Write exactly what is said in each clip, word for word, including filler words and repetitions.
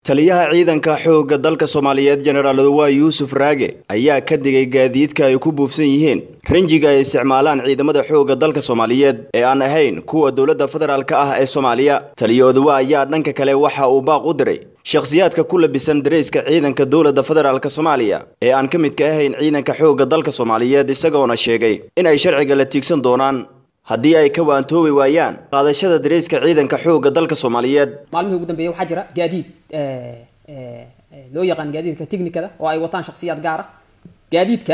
taliyaha ciidanka xoogga dalka Soomaaliyeed General Oduwa Yuusuf Raage ayaa ka digay gaadiidka ay ku buufsan yihiin ranjiga ay isticmaalaan ciidamada xoogga dalka Soomaaliyeed ee aan ahayn kuwa dawladda federaalka ah ee Soomaaliya. Taliyaha Oduwa ayaa dhanka kale waxa uu baaq u diray shakhsiyaadka ku labisan dareeska ciidanka dawladda federaalka Soomaaliya ee aan ka mid ka ahayn ciidanka xoogga dalka Soomaaliyeed isagoona sheegay in ay sharciga la tiigsan doonaan haddii ay ka waantoobi waayaan qaadashada dareeska ciidanka xoogga dalka Soomaaliyeed. maalmihii ugu dambeeyay waxa jira gaadiid ee ee loo yaqaan gaadiidka tiknikada oo ay wataan shakhsiyaad gaar ah gaadiidka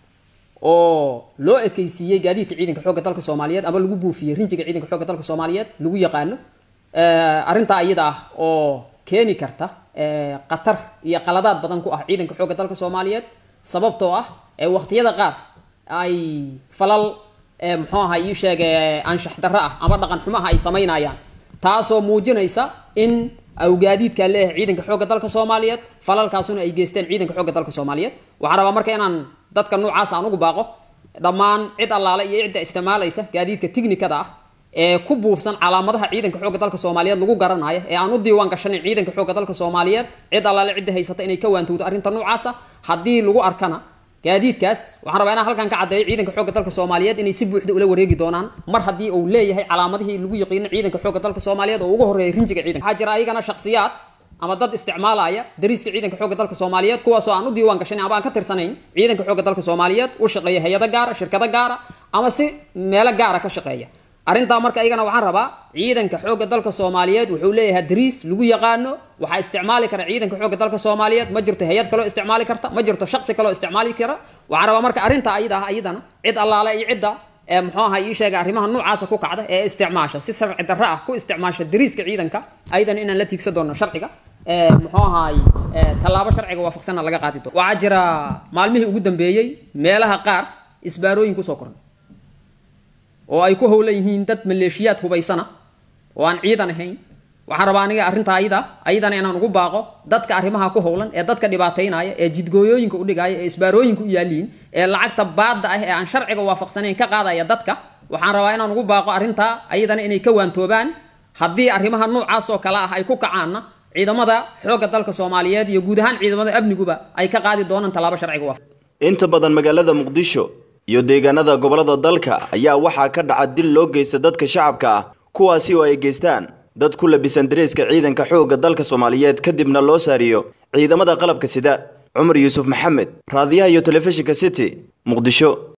oo loo ekeysiyay gaadiidka ciidanka xoogga dalka Soomaaliyeed ama lagu buufiyay rinjiga ciidanka xoogga dalka Soomaaliyeed lagu yaqaano ee arinta ayada ah oo keeni karta ee qatar iyo qaladaad badan ku ah ciidanka xoogga dalka Soomaaliyeed sababtoo ah ee waqtiyada qaar ay falal ee muxuu ahaa ii sheegay anshax darro ah ama dhaqan xumo ah ay sameynayaan taasoo muujinaysa in awgaadiidka leeyahay ciidanka xoogga dalka Soomaaliyeed falalkaasuna ay geysteen ciidanka xoogga dalka Soomaaliyeed waxaan rabaa marka inaan dadka noocaas aan ugu baaqo dhammaan cid allaale iyo cid isticmaalaysa gaadiidka tiknikada ah ee ku buufsan calaamadaha ciidanka xoogga dalka Soomaaliyeed lagu garanayo ee aan u diiwaan gashanay ciidanka xoogga dalka Soomaaliyeed cid allaale cid haysata inay ka waantowdo arrinta noocaas ah haddii lagu arkana gaadiidkaas waxaan rabaa inaan halkan ka cadeeyo ciidanka xoogga dalka Soomaaliyeed inay si buuxda ula wareegi doonaan mar haddii uu leeyahay calaamadihii lagu yaqiin ciidanka xoogga dalka Soomaaliyeed oo ugu horeeyay rinjiga ciidanka waxa jira ayagana shakhsiyaad ama dad isticmaalaya dariiska ciidanka xoogga dalka Soomaaliyeed kuwaas oo aan u diiwaan gashanay ama aan ka tirsanayn ciidanka xoogga dalka Soomaaliyeed u shaqeeya hay'ado gaar ah shirkado gaar ah ama si meelo gaar ah ka shaqeeya arinta marka ayagana waxaan rabaa ciidanka xoogga dalka Soomaaliyeed wuxuu leeyahay dariis lagu yaqaano waxa isticmaali kara ciidanka xoogga dalka Soomaaliyeed ma jirto hay'ad kale oo isticmaali karta ma jirto shakhsi kale oo isticmaali kara waxaan rabaa marka arinta ayada ah ayadana cid allaale iyo cidda ee muxuu ahaa ii sheegay arrimaha noocaas ku kacda ee isticmaasha si sharci darro ah ku isticmaasha dariiska ciidanka ayadana inaan la tiigsan doono sharciga ee muxuu ahaa ee talaabo sharciga waafaqsan laga qaadi doono waxa jira maalmihii ugu dambeeyay meelaha qaar isbaarooyin ku soo koran oo ay ku howlan yihiin dad maleeshiyaad hubaysana oo aan ciidan ahayn waxaan rabaa aniga arrinta ayada ayadana inaan ugu baaqo dadka arrimaha ku howlan ee dadka dhibaateynaya ee jidgooyooyinka u dhigaya ee isbaarooyinka u yaaliin ee lacagta baadda ah ee aan sharciga waafaqsanayn ka qaadaya dadka waxaan rabaa inaan ugu baaqo arrinta ayadana inay ka waantoobaan haddii arrimaha noocaas oo kale ah ay ku kacaanna ciidamada xoogga dalka Soomaaliyeed iyo guud ahaan ciidamada amniguba ay ka qaadi doonaan talaabo sharciga waafaqsan. Inta badan magaalada Muqdisho iyo deegaanada gobolada dalka ayaa waxa ka dhaca dil loo geysta dadka shacabka ah kuwaasi oo ay geystaan dad ku labisan dareeska ciidanka xoogga dalka Soomaaliyeed kadibna loo saariyo ciidamada qalabka sida Umar Yuusuf Maxamed raadiyaha iyo telefishinka City Muqdisho.